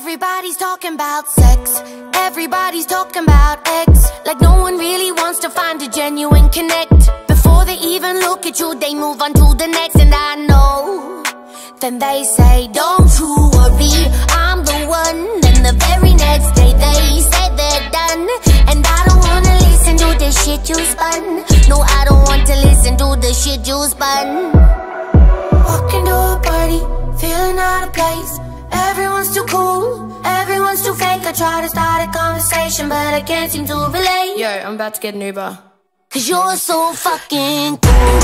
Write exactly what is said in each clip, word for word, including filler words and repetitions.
Everybody's talking about sex, everybody's talking about X. Like no one really wants to find a genuine connect. Before they even look at you, they move on to the next. And I know, then they say, don't you worry, I'm the one. Then the very next day they say they're done. And I don't wanna listen to the shit you spun. No, I don't want to listen to the shit you spun. Walking to a party, feeling out of place. Everyone's too cool, everyone's too fake. I try to start a conversation, but I can't seem to relate. Yo, I'm about to get an Uber. Cause you're so fucking cool.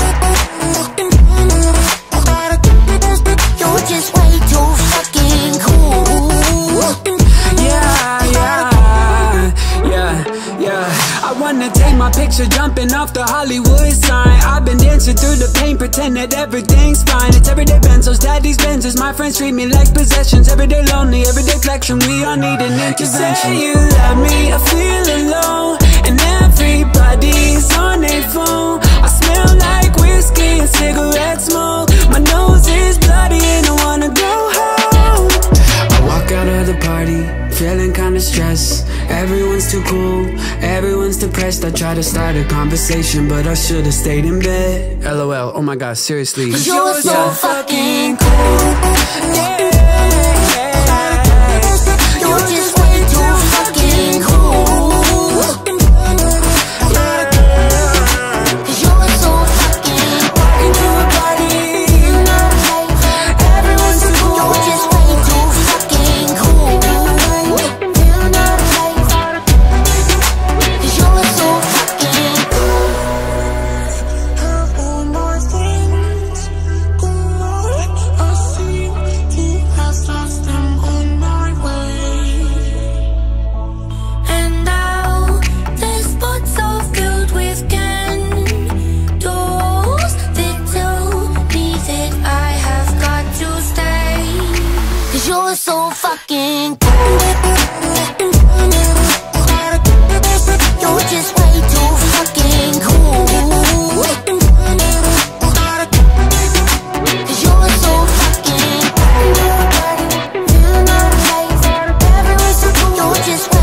You're just way too fucking cool. Yeah, yeah, yeah, yeah. I wanna take my picture jumping off the Hollywood sign. I've been dancing through the pain, pretend that everything's fine. It's everyday benzos, daddy's Benzes. My friends treat me like possessions. Everyday lonely, everyday flexion. We all need an intervention. You say you love me, I feel alone. And everybody's on their phone. I smell like whiskey and cigarette smoke. My nose is bloody and I wanna go home. I walk out of the party, feeling kinda stressed. Everyone's too cool, everyone's depressed. I try to start a conversation, but I should've stayed in bed. LOL, oh my god, seriously. Cause you're so yeah. fucking cool. Yeah. You're just way too fucking cool. Cause you're so fucking walking to a party, you know like everyone's too cool. You're just way too fucking cool. You know like cause you're so fucking cool. All my things good, I see you have lost them on my way. And now this spot's all filled with candles that tell me that I have got to stay. Cause you're so fucking cool. You're just way too fucking cool. Cause you're so fucking cool. Everyone's so cool. You're just